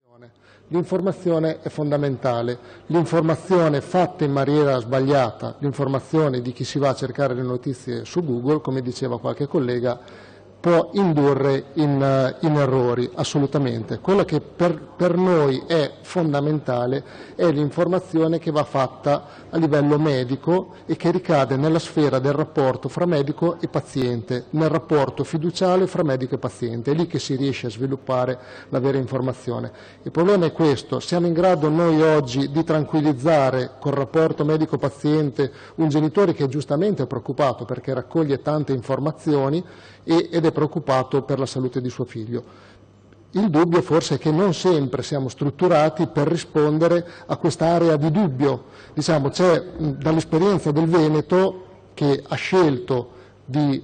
L'informazione è fondamentale, l'informazione fatta in maniera sbagliata, l'informazione di chi si va a cercare le notizie su Google, come diceva qualche collega, può indurre in errori, assolutamente. Quello che per noi è fondamentale è l'informazione che va fatta a livello medico e che ricade nella sfera del rapporto fra medico e paziente, nel rapporto fiduciale fra medico e paziente. È lì che si riesce a sviluppare la vera informazione. Il problema è questo: siamo in grado noi oggi di tranquillizzare col rapporto medico-paziente un genitore che giustamente è preoccupato perché raccoglie tante informazioni ed è preoccupato per la salute di suo figlio. Il dubbio forse è che non sempre siamo strutturati per rispondere a quest'area di dubbio. Diciamo, c'è dall'esperienza del Veneto, che ha scelto di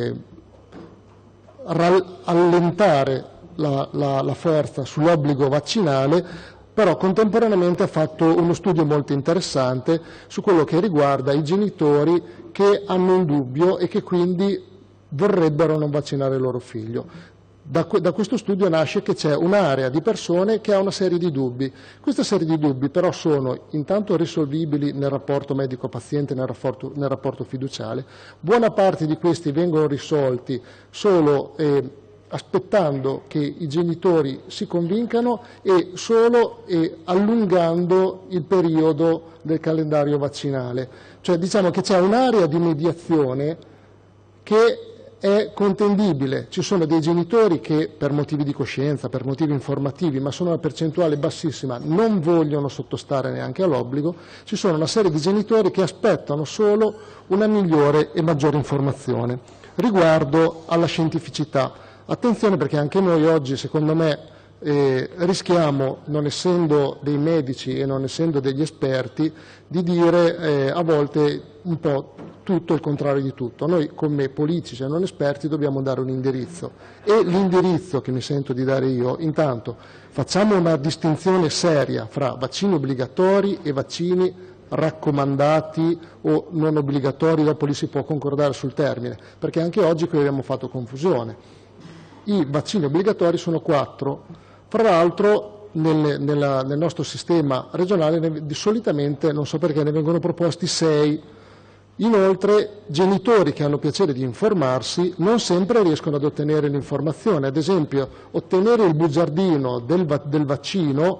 allentare la forza sull'obbligo vaccinale, però contemporaneamente ha fatto uno studio molto interessante su quello che riguarda i genitori che hanno un dubbio e che quindi vorrebbero non vaccinare il loro figlio. Da questo studio nasce che c'è un'area di persone che ha una serie di dubbi. Questa serie di dubbi però sono intanto risolvibili nel rapporto medico-paziente, nel rapporto fiduciale. Buona parte di questi vengono risolti solo aspettando che i genitori si convincano e solo allungando il periodo del calendario vaccinale. Cioè diciamo che c'è un'area di mediazione che è contendibile. Ci sono dei genitori che per motivi di coscienza, per motivi informativi, ma sono una percentuale bassissima, non vogliono sottostare neanche all'obbligo. Ci sono una serie di genitori che aspettano solo una migliore e maggiore informazione. Riguardo alla scientificità, attenzione, perché anche noi oggi, secondo me, rischiamo, non essendo dei medici e non essendo degli esperti, di dire a volte un po' tutto il contrario di tutto. Noi come politici e non esperti dobbiamo dare un indirizzo, e l'indirizzo che mi sento di dare io: intanto facciamo una distinzione seria fra vaccini obbligatori e vaccini raccomandati o non obbligatori, dopo lì si può concordare sul termine, perché anche oggi qui abbiamo fatto confusione. I vaccini obbligatori sono 4, fra l'altro nel nostro sistema regionale solitamente, non so perché, ne vengono proposti 6. Inoltre, genitori che hanno piacere di informarsi non sempre riescono ad ottenere l'informazione. Ad esempio, ottenere il bugiardino del vaccino,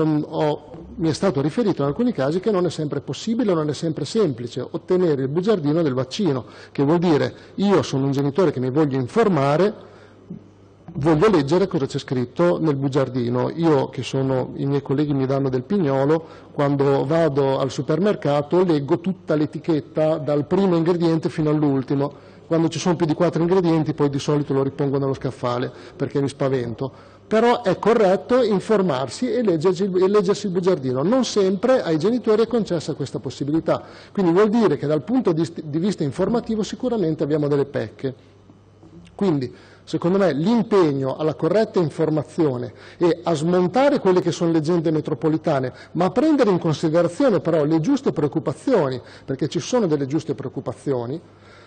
mi è stato riferito in alcuni casi che non è sempre possibile, non è sempre semplice ottenere il bugiardino del vaccino, che vuol dire: io sono un genitore che mi voglio informare, voglio leggere cosa c'è scritto nel bugiardino. Io, i miei colleghi mi danno del pignolo, quando vado al supermercato leggo tutta l'etichetta dal primo ingrediente fino all'ultimo. Quando ci sono più di 4 ingredienti poi di solito lo ripongo nello scaffale perché mi spavento. Però è corretto informarsi e leggersi il bugiardino. Non sempre ai genitori è concessa questa possibilità, quindi vuol dire che dal punto di vista informativo sicuramente abbiamo delle pecche. Quindi, secondo me, l'impegno alla corretta informazione e a smontare quelle che sono leggende metropolitane, ma a prendere in considerazione però le giuste preoccupazioni, perché ci sono delle giuste preoccupazioni,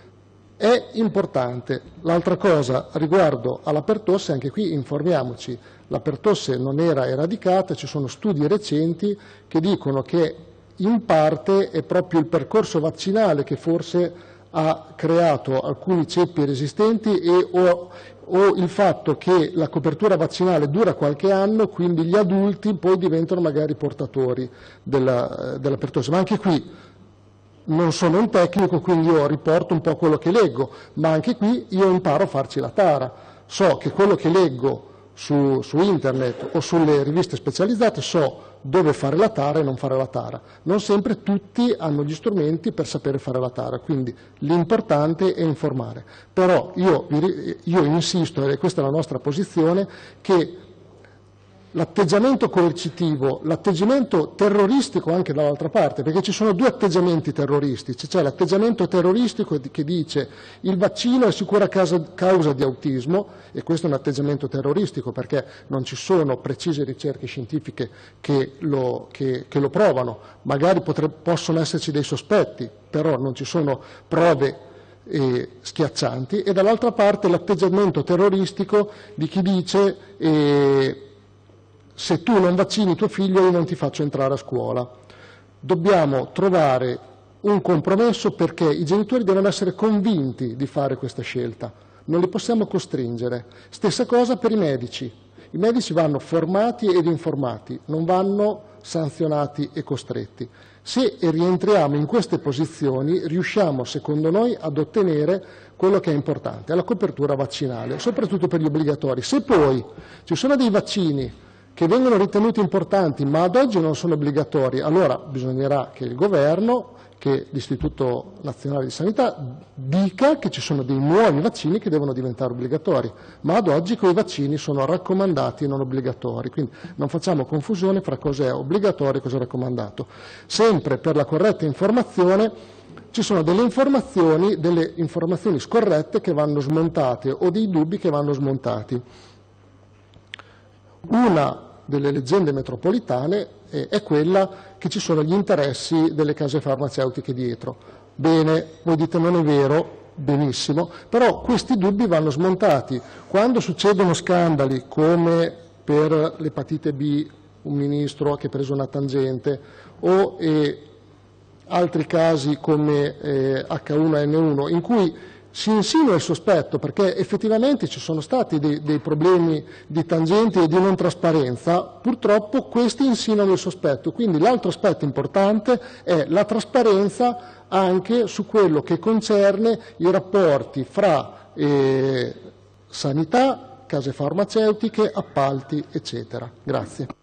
è importante. L'altra cosa riguardo alla pertosse, anche qui informiamoci. La pertosse non era eradicata, ci sono studi recenti che dicono che in parte è proprio il percorso vaccinale che forse ha creato alcuni ceppi resistenti o il fatto che la copertura vaccinale dura qualche anno, quindi gli adulti poi diventano magari portatori della pertosse. Ma anche qui non sono un tecnico, quindi io riporto un po' quello che leggo, ma anche qui io imparo a farci la tara. So che quello che leggo su internet o sulle riviste specializzate, so dove fare la tara e non fare la tara. Non sempre tutti hanno gli strumenti per sapere fare la tara, quindi l'importante è informare. Però io insisto, e questa è la nostra posizione, che l'atteggiamento coercitivo, l'atteggiamento terroristico anche dall'altra parte, perché ci sono 2 atteggiamenti terroristici. C'è l'atteggiamento terroristico che dice il vaccino è sicura causa di autismo, e questo è un atteggiamento terroristico perché non ci sono precise ricerche scientifiche che lo provano. Magari possono esserci dei sospetti, però non ci sono prove schiaccianti. E dall'altra parte l'atteggiamento terroristico di chi dice se tu non vaccini tuo figlio io non ti faccio entrare a scuola. Dobbiamo trovare un compromesso perché i genitori devono essere convinti di fare questa scelta, non li possiamo costringere. Stessa cosa per i medici. I medici vanno formati ed informati, non vanno sanzionati e costretti. Se rientriamo in queste posizioni riusciamo, secondo noi, ad ottenere quello che è importante, la copertura vaccinale, soprattutto per gli obbligatori. Se poi ci sono dei vaccini che vengono ritenuti importanti ma ad oggi non sono obbligatori, allora bisognerà che il Governo, che l'Istituto Nazionale di Sanità dica che ci sono dei nuovi vaccini che devono diventare obbligatori, ma ad oggi quei vaccini sono raccomandati e non obbligatori, quindi non facciamo confusione fra cosa è obbligatorio e cosa è raccomandato. Sempre per la corretta informazione ci sono delle informazioni scorrette che vanno smontate o dei dubbi che vanno smontati. Una delle leggende metropolitane è quella che ci sono gli interessi delle case farmaceutiche dietro. Bene, voi dite non è vero, benissimo, però questi dubbi vanno smontati. Quando succedono scandali come per l'epatite B, un ministro che ha preso una tangente, o altri casi come H1N1, in cui si insinua il sospetto, perché effettivamente ci sono stati dei problemi di tangenti e di non trasparenza, purtroppo questi insinuano il sospetto. Quindi l'altro aspetto importante è la trasparenza anche su quello che concerne i rapporti fra sanità, case farmaceutiche, appalti, eccetera. Grazie.